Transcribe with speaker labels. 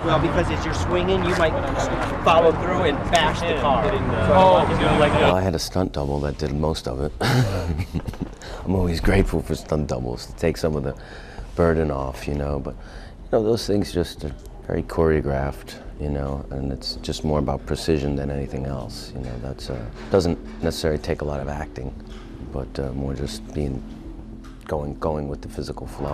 Speaker 1: Well, because as you're swinging, you might follow through and bash the car.
Speaker 2: Well, I had a stunt double that did most of it. I'm always grateful for stunt doubles to take some of the burden off, you know, but those things just are very choreographed, you know, and it's just more about precision than anything else, you know. That's doesn't necessarily take a lot of acting, but more just going with the physical flow.